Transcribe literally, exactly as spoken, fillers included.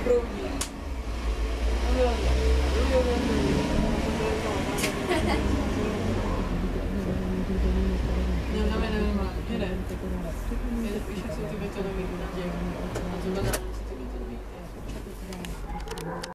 proudí. No, no, no, no, jede. Víš, jak jsou ty betonový.